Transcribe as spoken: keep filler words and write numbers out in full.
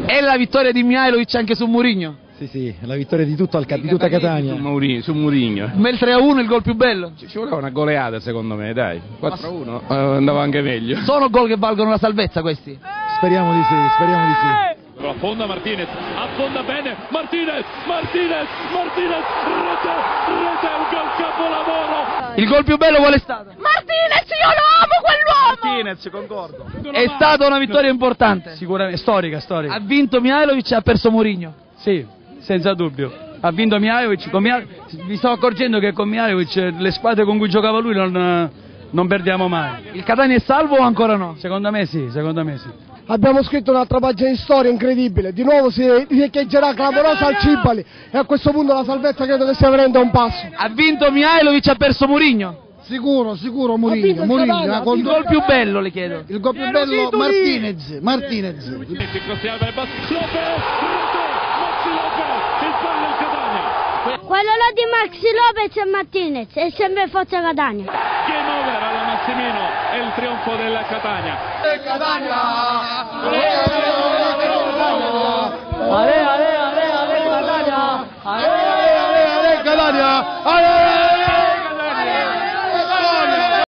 È la vittoria di Mihajlovic anche su Mourinho? Sì, sì, la vittoria di, tutto al, di tutta Catania. Su Mourinho. Su Mourinho. Il tre a uno il gol più bello? Ci, ci voleva una goleata secondo me, dai. quattro a uno eh, andava anche meglio. Sono gol che valgono la salvezza questi? Speriamo di sì, speriamo di sì. Affonda Martinez, affonda bene, Martinez, Martinez, Martinez, rete, rete, un gol capolavoro. Il gol più bello qual è stato? Martinez, io lo amo quell'uomo! Martinez, concordo. È stata una vittoria importante? Sicuramente, storica, storica. Ha vinto Mihajlovic e ha perso Mourinho? Sì, senza dubbio. Ha vinto Mihajlovic, con Mihajlovic, mi sto accorgendo che con Mihajlovic le squadre con cui giocava lui non, non perdiamo mai. Il Catania è salvo o ancora no? Secondo me sì, secondo me sì. Abbiamo scritto un'altra pagina di storia incredibile, di nuovo si riecheggerà clamorosa al Cibali e a questo punto la salvezza credo che sia veramente a un passo. Ha vinto Mihajlovic e ha perso Mourinho? Sicuro, sicuro Mourinho, Mourinho, il gol, gol più bello le chiedo. Il gol più bello Martinez, Martinez. Quello là di Maxi Lopez e Martinez è sempre Forza Catania. Game over alla Massimino e il trionfo della Catania. Catania! Ale, ale, ale, ale, Catania! Ale, ale, ale, ale, Catania! Ale!